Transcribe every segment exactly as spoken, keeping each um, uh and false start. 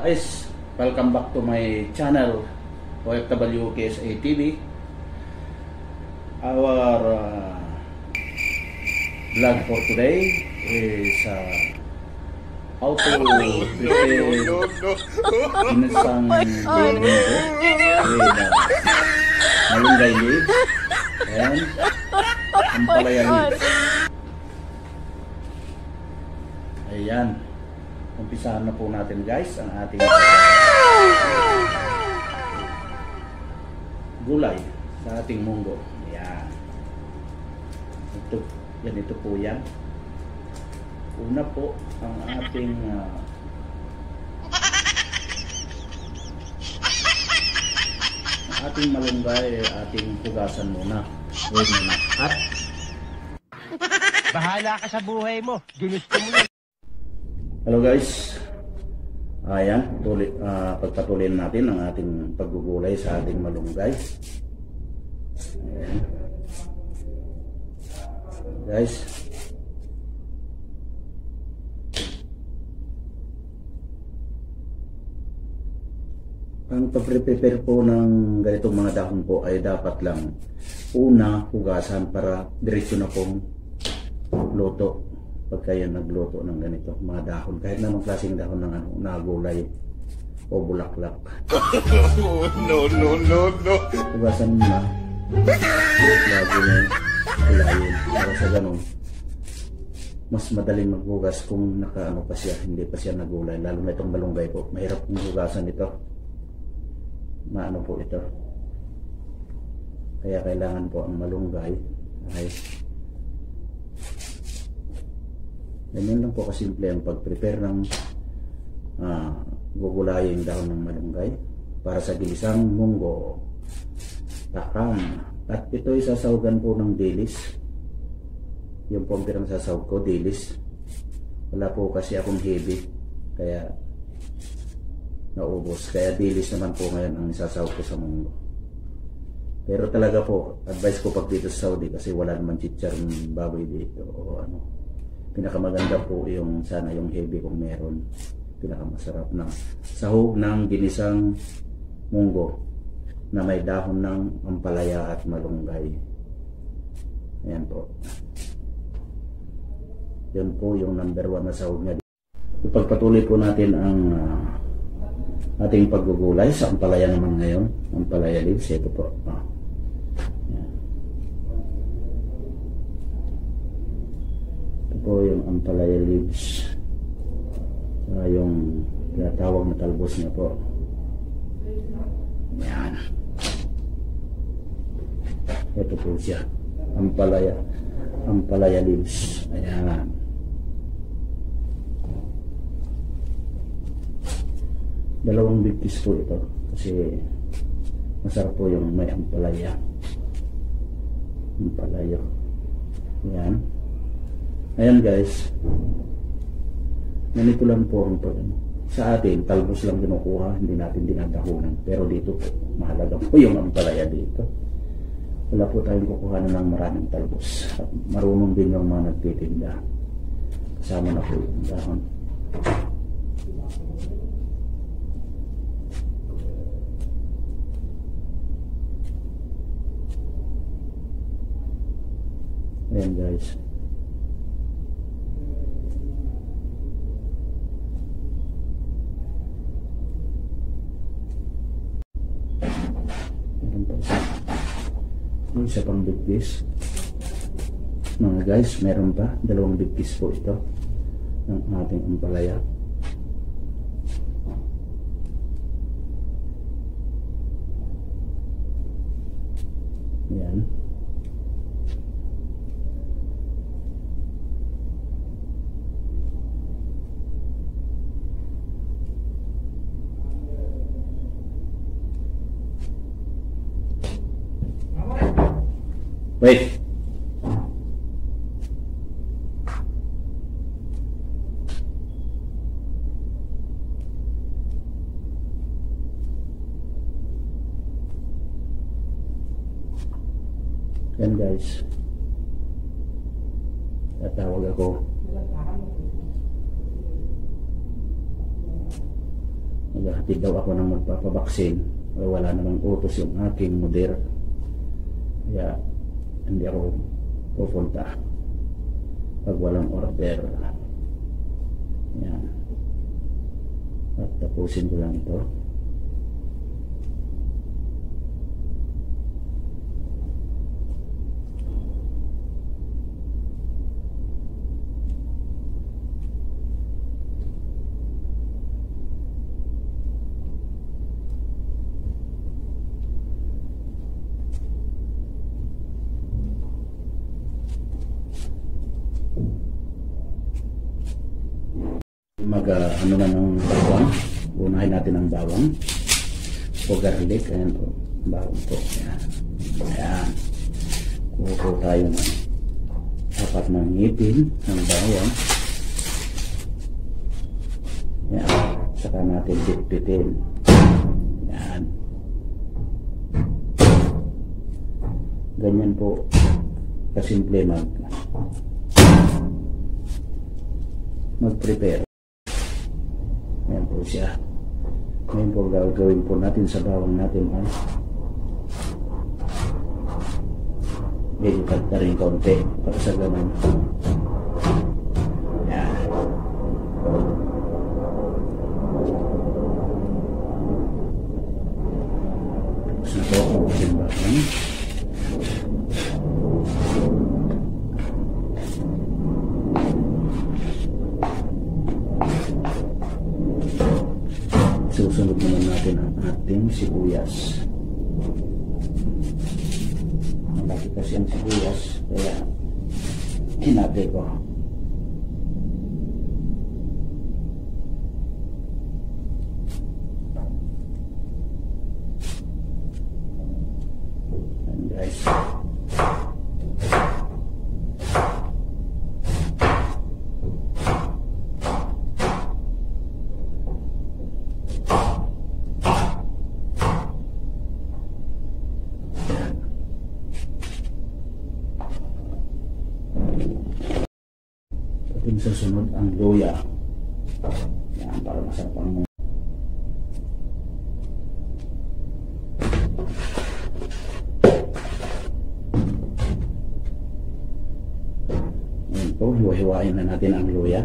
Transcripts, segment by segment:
Guys, welcome back to my channel O F W K S A T V. Our uh, vlog for today is uh, how to prepare ginisang munggo with uh, malunggay leaves and ampalaya leaves. Ayan. Umpisahan na po natin guys ang ating gulay sa ating munggo. Ayan. Ito, yan ito po yan. Una po ang ating uh, ang ating malunggay, ating hugasan muna. Huwag muna. At bahala ka sa buhay mo. Ginusto mo na. hello guys, ayan, tuloy, uh, pagpatuloy natin ang ating paggugulay sa ating malunggay. Ayan. Guys, ang pag-prepare po ng ganitong mga dahon po ay dapat lang una hugasan para diretso na pong luto. Pagka yan nagluto ng ganito, mga dahon, kahit na anong klaseng dahon ng ano, nagulay o bulaklak. No, no, no, no. Hugasan mo na, bago na kulayin. Para sa ganun, mas madaling maghugas kung nakaano pa siya, hindi pa siya nagulay. Lalo na itong malunggay po, mahirap kong hugasan ito. Maano po ito. Kaya kailangan po ang malunggay ay ganyan lang po kasimple ang pag-prepare ng uh, gugulaying dahon ng malunggay para sa ginisang munggo takam. At ito ay sasawgan po ng dilis. Yung po ang pirang sasawag ko, dilis. Wala po kasi akong heavy kaya naubos, kaya dilis naman po ngayon ang isasawag ko sa munggo. Pero talaga po, advice ko pag dito sa Saudi kasi wala naman chicharon baboy dito o ano. Pinakamaganda po yung sana yung heavy kung meron. Pinakamasarap na sahog ng ginisang munggo na may dahon ng ampalaya at malunggay. Ayan po. Yun po yung number one na sahog niya. Ipagpatuloy po natin ang uh, ating paggugulay sa ampalaya naman ngayon. Ampalaya leaves. Ito po. Ah. Po yung ampalaya leaves, uh, yung tinatawag na talbos niya po. Yan. Ito po siya, ampalaya ampalaya leaves. Ayan. Dalawang bigkis po ito kasi masarap po yung may ampalaya. Ampalaya. Yan. Ayan guys, ganito lang po ang pag sa atin, talbos lang kinukuha, hindi natin dinadahunan. Pero dito po, mahalaga po yung ampalaya dito. Wala po tayong kukuhanan ng maraming talbos. At marunong din yung mga nagtitinda. Kasama na po yung dahon. Ayan guys. Isa pang bigkis mga guys, meron pa dalawang bigkis po ito ng ating ampalaya. Yan. Wait. Yan guys. Tatawag ako. Maghahatid daw ako ng magpapabaksin. Wala namang utos yung aking mudir. Kaya hindi ako pupunta pag walang order. Yan. At tapusin ko lang ito. Mag uh, ano na ng bawang. Unahin natin ang bawang o garlic. Ayan po, bawang po. Ayan, ayan. Kukuha tayo ng apat ng ngipin ng bawang. Ayan, saka natin bitbitin. Ayan, ganyan po kasimple mag mag-prepare. Ayan po siya. Ngayon po gagawin po natin sa bawang natin ayilipat na rin konti para sa ganun. Ayan. Tapos na po ang ating bawang. Susunod naman natin ang ating sibuyas. Malaki kasi ang sibuyas, kaya hinati ko. And guys, ating susunod ang luya. Yan, para masarap ang ayan po, hiwa-hiwain na natin ang luya.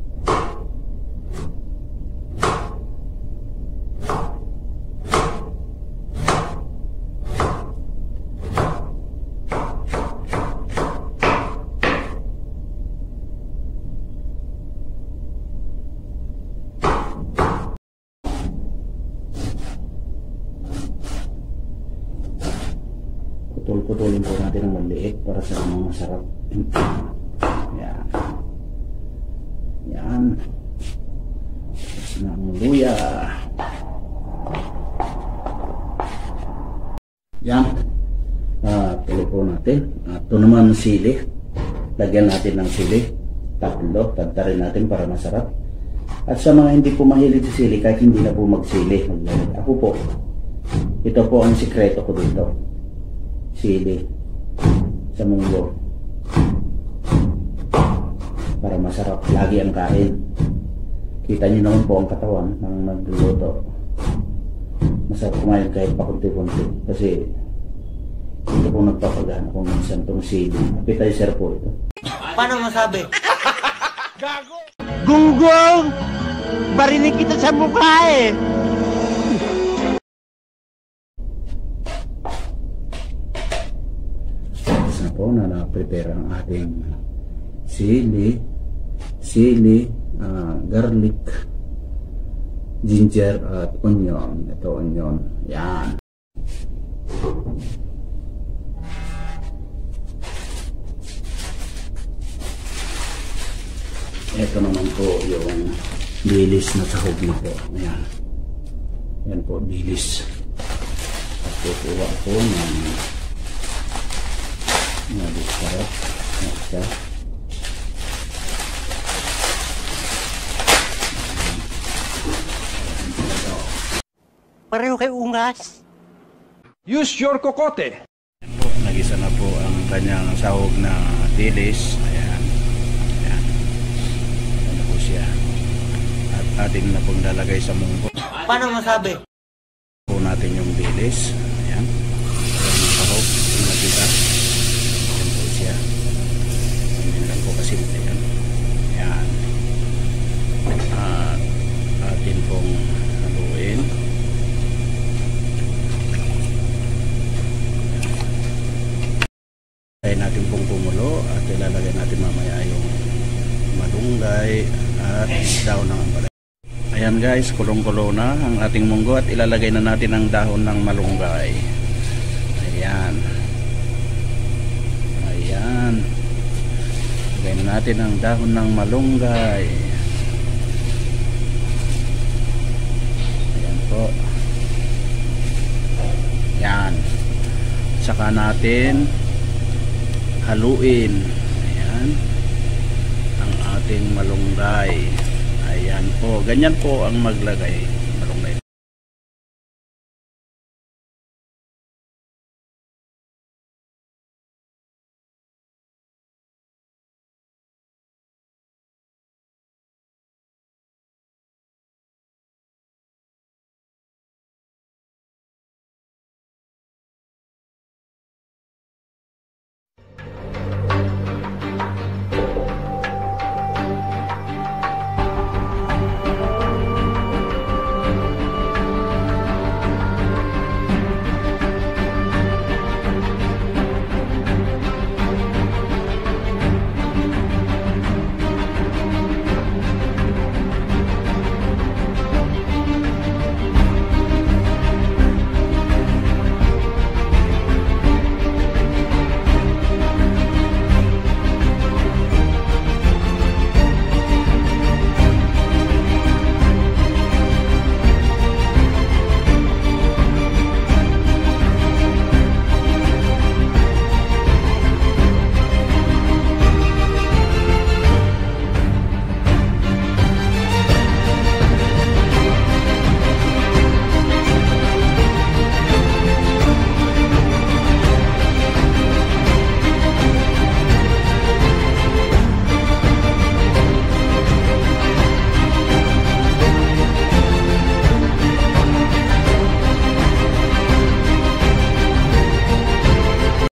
Putol-putulin po natin ang maliit para sa mga masarap. Yan. Yan. Tapos na ang luya. Yan. Ah, tuloy po natin. At ito naman sili. Lagyan natin ng sili. Tatlo. Tagtarin natin para masarap. At sa mga hindi po mahilig sa sili, kahit hindi na po magsili, maglalagay. Ako po, ito po ang sikreto ko dito. Sili sa munggo para masarap lagi ang kain. Kita niyo naman po ang katawan ng nagluluto. Masarap kumain kahit pakunti-kunti kasi ito po nagpapagana kung minsan itong sili. Appetizer po ito. Paano masabi? Gago! Gunggong! Barinig kita sa mukha eh! Po na na-prepare ang ating sili, sili, uh, garlic, ginger at onion. Ito onion. Yan. Ito naman po yung bilis na sahog na po. Ayan. Yan po, bilis. At kukuha po ng nabis sarap. Nasa. Pareho kay ungas. Use your kokote! Nagisa na po ang kanyang sahog na dilis. Ayan. Ayan. Ayan po siya. At atin na pong lalagay sa munggo. Paano masabi? Po natin yung bilis. Ayan. Ayan yung sahog. Yung nakita. Ayan po siya. Ayan lang po kasi. Ayan. Ayan. At atin pong haluin. Ayan natin pong kumulo at ilalagay natin mamaya yung malunggay at daw ng ampalaya. Ayan guys, kulong-kulo na ang ating munggo at ilalagay na natin ang dahon ng malunggay. Ayan. Ayan. Lagay na natin ang dahon ng malunggay. Ayan po. Ayan. Saka natin haluin. Ayan. Ang ating malunggay. Ayan po, ganyan po ang maglagay.